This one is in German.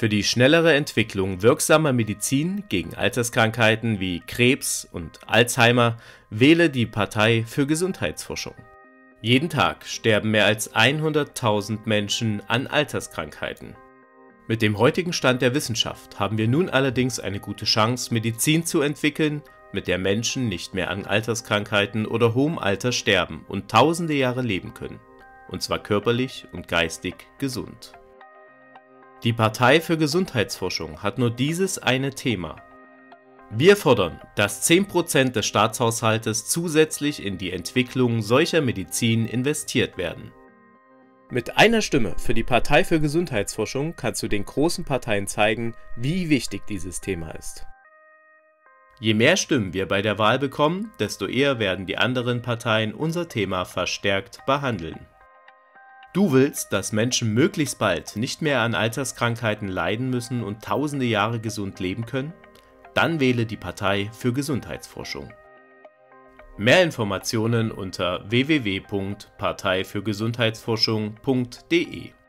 Für die schnellere Entwicklung wirksamer Medizin gegen Alterskrankheiten wie Krebs und Alzheimer wähle die Partei für Gesundheitsforschung. Jeden Tag sterben mehr als 100.000 Menschen an Alterskrankheiten. Mit dem heutigen Stand der Wissenschaft haben wir nun allerdings eine gute Chance, Medizin zu entwickeln, mit der Menschen nicht mehr an Alterskrankheiten oder hohem Alter sterben und tausende Jahre leben können, und zwar körperlich und geistig gesund. Die Partei für Gesundheitsforschung hat nur dieses eine Thema. Wir fordern, dass 10% des Staatshaushaltes zusätzlich in die Entwicklung solcher Medizin investiert werden. Mit einer Stimme für die Partei für Gesundheitsforschung kannst du den großen Parteien zeigen, wie wichtig dieses Thema ist. Je mehr Stimmen wir bei der Wahl bekommen, desto eher werden die anderen Parteien unser Thema verstärkt behandeln. Du willst, dass Menschen möglichst bald nicht mehr an Alterskrankheiten leiden müssen und tausende Jahre gesund leben können? Dann wähle die Partei für Gesundheitsforschung. Mehr Informationen unter www.parteifürgesundheitsforschung.de